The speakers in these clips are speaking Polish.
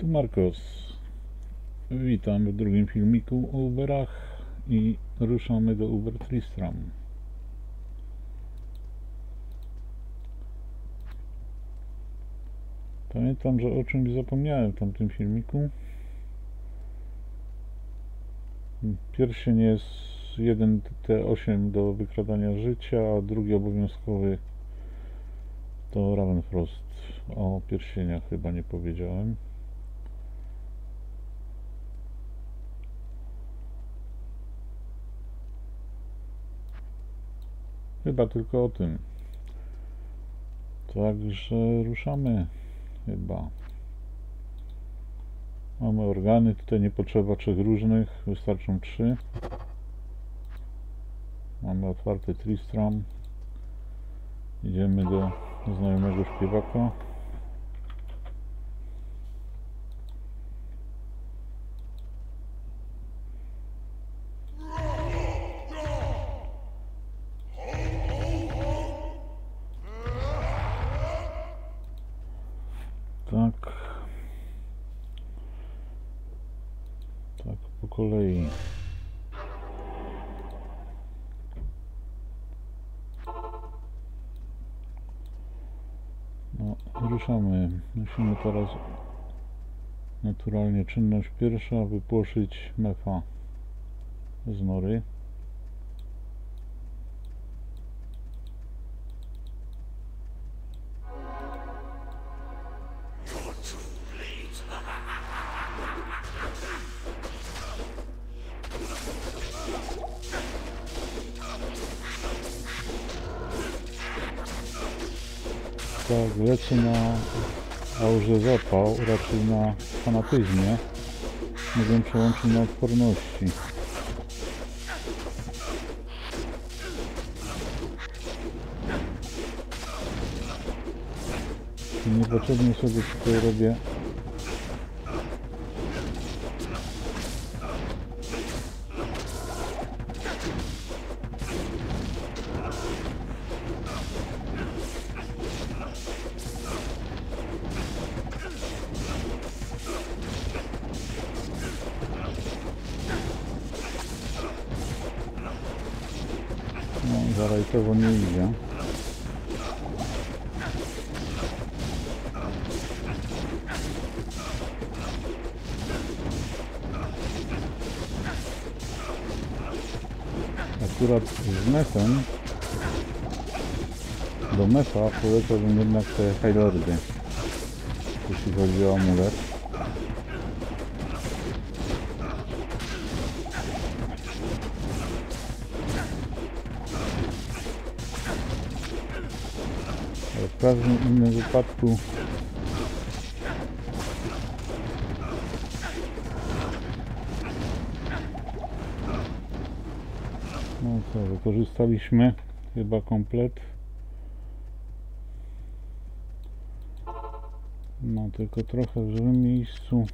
Tu Marcos. Witam w drugim filmiku o Uberach i ruszamy do Uber Tristram. Pamiętam, że o czymś zapomniałem w tamtym filmiku. Pierścień jest jeden T8 do wykradania życia, a drugi obowiązkowy to Ravenfrost. O pierścieniach chyba nie powiedziałem. Chyba tylko o tym. Także ruszamy chyba. Mamy organy, tutaj nie potrzeba 3 różnych, wystarczą 3. Mamy otwarty Tristram. Idziemy do znajomego śpiewaka. Tak po kolei. No, ruszamy. Musimy teraz naturalnie czynność pierwsza wypłoszyć mefa z nory. Tak, lecę na aurze zapał, raczej na fanatyzmie. Mogę przełączyć na odporności. Niepotrzebnie sobie tutaj robię zarajtowo nie idzie. Akurat z mefem do mefa polecałbym jednak te Highlordy, jeśli chodzi o amulet. W każdym innym wypadku no co, wykorzystaliśmy chyba komplet. No tylko trochę w złym miejscu.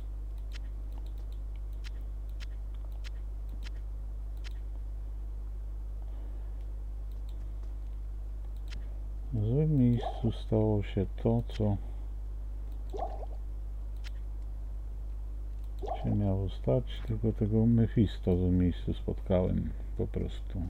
W złym miejscu stało się to, co się miało stać, tylko tego Mephisto w złym miejscu spotkałem po prostu.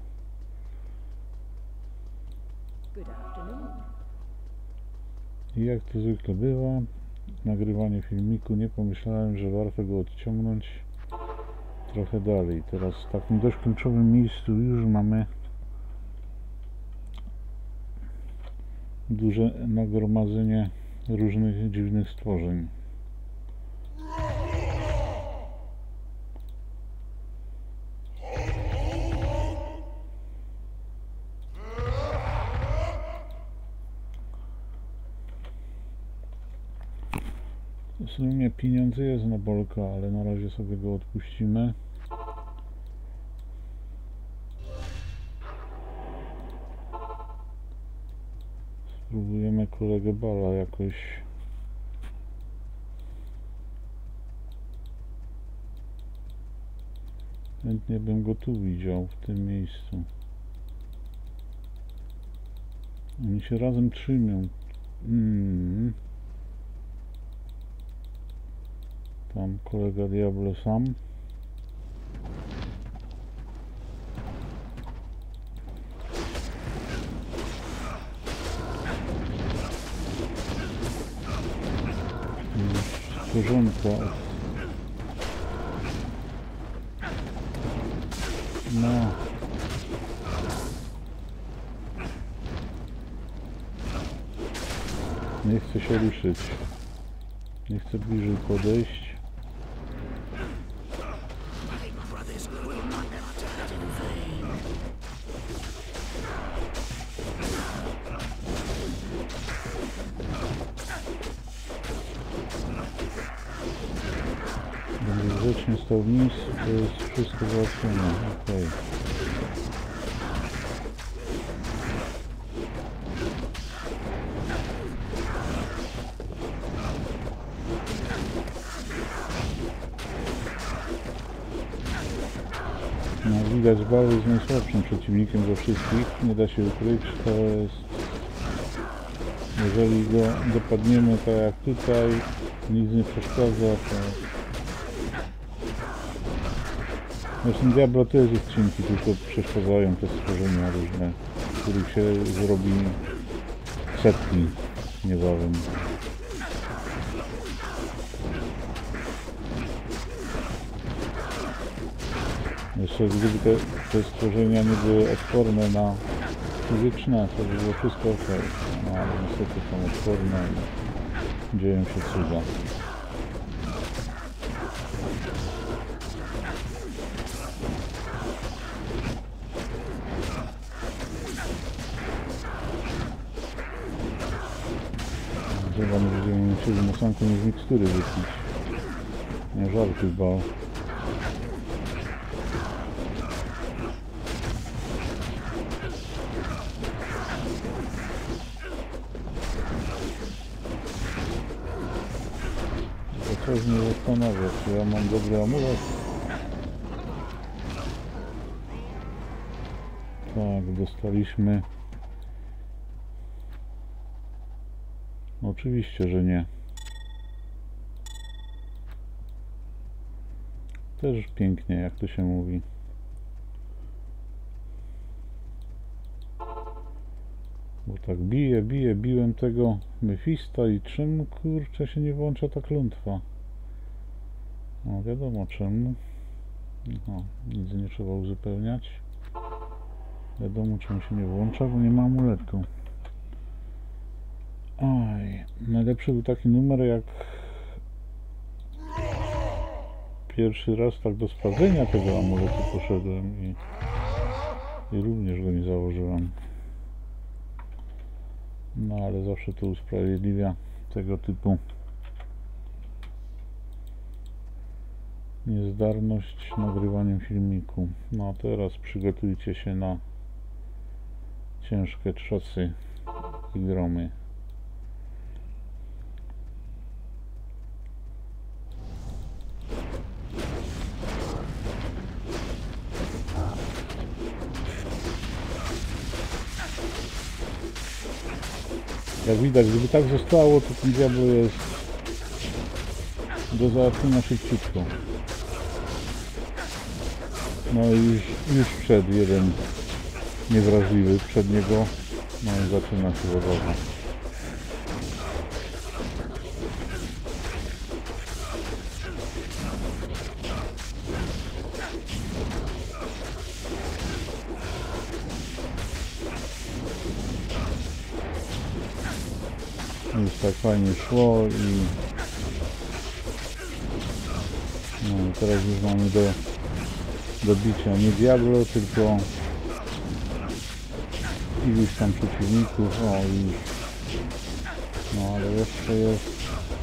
I jak to zwykle bywa, nagrywanie filmiku, nie pomyślałem, że warto go odciągnąć trochę dalej. Teraz w takim dość kluczowym miejscu już mamy duże nagromadzenie różnych dziwnych stworzeń. W sumie pieniądze jest na Bolka, ale na razie sobie go odpuścimy. Spróbujemy kolegę Bala jakoś chętnie bym go tu widział, w tym miejscu. Oni się razem trzymią. Tam kolega Diablo sam. Stworzonka. No. Nie chcę się ruszyć. Nie chcę bliżej podejść. Będę grzecznie stał w miejscu, to jest wszystko załatwione. Okej. No, widać, Bal jest najsłabszym przeciwnikiem ze wszystkich, nie da się ukryć, to jest... Jeżeli go dopadniemy tak jak tutaj, nic nie przeszkadza, to... Zresztą Diablo to jest odcinki, tylko przeszkadzają te stworzenia różne, których się zrobi setki niebawem. Jeszcze gdyby te stworzenia nie były odporne na fizyczne, to by było wszystko ok. No ale niestety są odporne i dzieją się cuda. Chyba nie będziemy musieli na sam koniec mikstury wypić. Nie żartuj, Bał. To coś mnie zastanawia, czy ja mam dobry amulet? Tak, dostaliśmy... Oczywiście, że nie. Też pięknie, jak to się mówi. Bo tak biłem tego Mefista i czemu kurczę się nie włącza ta klątwa? No wiadomo czemu. No, nic nie trzeba uzupełniać. Wiadomo czemu się nie włącza, bo nie ma amuletu. Oj, najlepszy był taki numer, jak pierwszy raz tak do sprawdzenia tego amuletu poszedłem i również go nie założyłem. No ale zawsze to usprawiedliwia tego typu niezdarność nagrywaniem filmiku. No a teraz przygotujcie się na ciężkie trzosy i gromy. Jak widać, gdyby tak zostało, to ten Diablo jest do załatwienia szybciutko. No i już wszedł jeden niewrażliwy przed niego, no i zaczyna się zabawa. Już tak fajnie szło i no, teraz już mamy do bicia nie Diablo, tylko iluś tam przeciwników. O i no ale jeszcze jest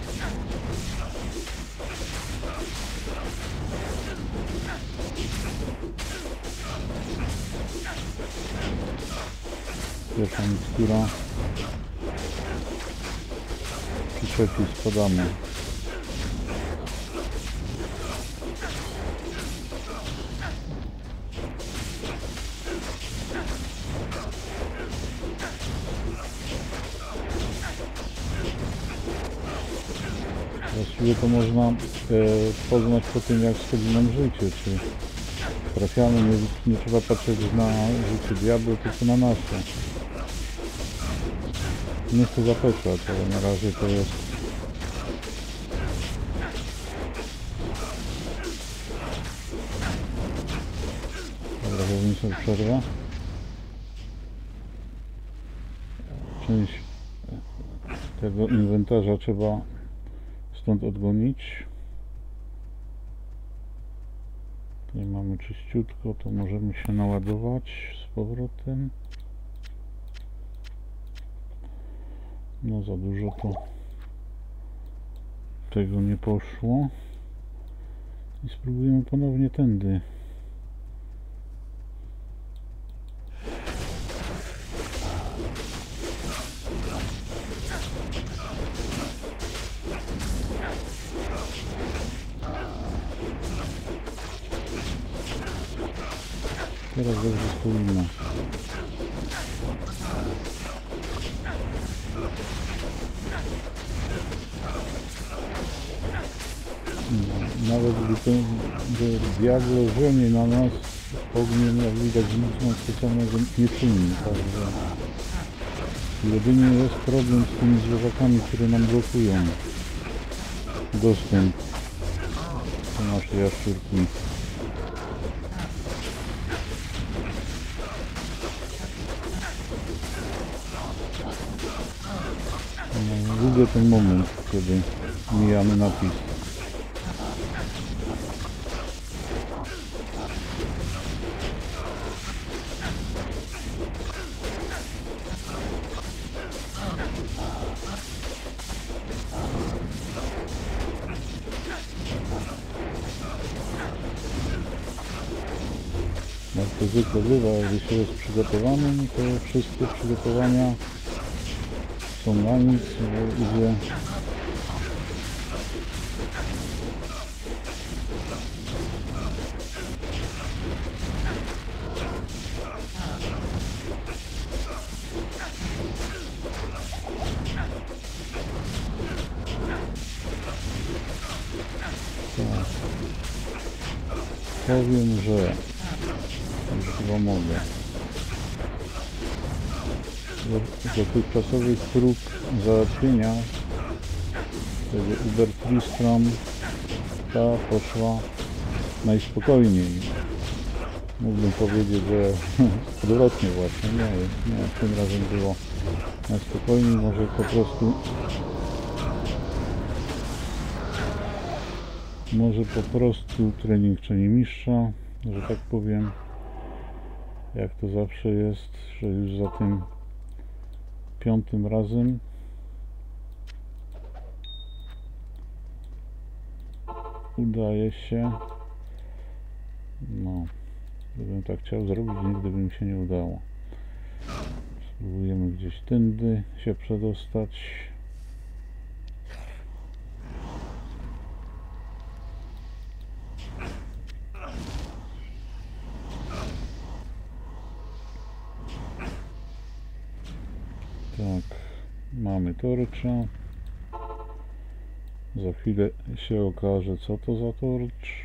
pierwsza mikstura. Przyczepi spadamy. Właściwie to można poznać po tym, jak schodzi nam życie, czy trafiamy, nie trzeba patrzeć na życie diabła, tylko na nasze. Nie chcę zapeszać, ale na razie to jest dobra, zrobimy sobie przerwę. Część tego inwentarza trzeba stąd odgonić. Tutaj mamy czyściutko, to możemy się naładować z powrotem. No za dużo to tego nie poszło. I spróbujemy ponownie tędy. Teraz dobrze stoimy. Nawet gdy ten diablo żonie na nas ogniem, jak widać, nic nam specjalnego nie czyni. Także jedynie jest problem z tymi zwierzakami, które nam blokują dostęp do naszej jaszczurki. No, lubię ten moment, kiedy mijamy napis. Jak to zwykle bywa, jeśli się jest przygotowanym, to wszystkie przygotowania są na nic, bo idzie tak. Powiem, że już chyba mogę. Dotychczasowych prób załatwienia tego Uber Tristram ta poszła najspokojniej. Mógłbym powiedzieć, że odwrotnie właśnie. Nie, tym razem było najspokojniej. Może po prostu trening czyni mistrza, że tak powiem. Jak to zawsze jest, że już za tym 5. razem udaje się. No, gdybym tak chciał zrobić, nigdy by mi się nie udało. Spróbujemy gdzieś tędy się przedostać. Tak, mamy torcza. Za chwilę się okaże, co to za torcz.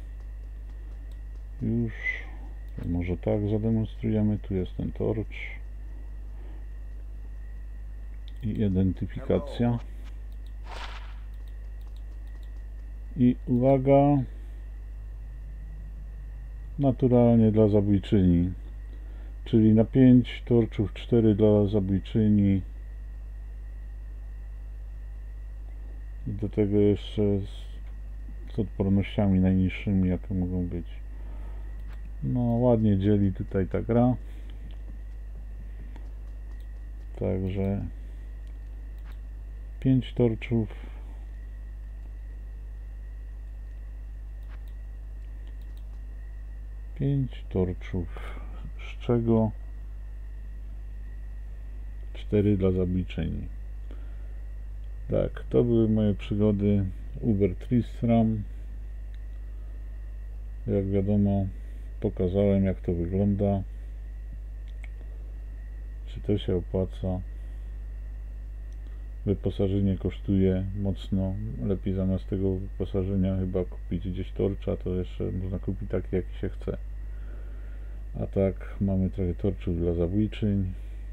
Już, może tak zademonstrujemy. Tu jest ten torcz i identyfikacja. I uwaga, naturalnie dla zabójczyni. Czyli na 5 torczów 4 dla zabójczyni. I do tego jeszcze z odpornościami najniższymi, jakie mogą być. No, ładnie dzieli tutaj ta gra. Także 5 torczów. Z czego 4 dla zabójczyni. Tak, to były moje przygody Uber Tristram. Jak wiadomo, pokazałem, jak to wygląda. Czy to się opłaca? Wyposażenie kosztuje mocno. Lepiej zamiast tego wyposażenia chyba kupić gdzieś torcza, to jeszcze można kupić takie, jaki się chce. A tak mamy trochę torczów dla zabójczyń.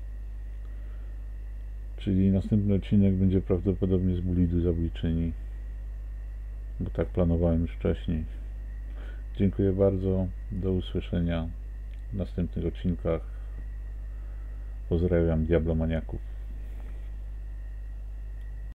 Czyli następny odcinek będzie prawdopodobnie z bulidu zabójczyni. Bo tak planowałem już wcześniej. Dziękuję bardzo. Do usłyszenia w następnych odcinkach. Pozdrawiam diablomaniaków.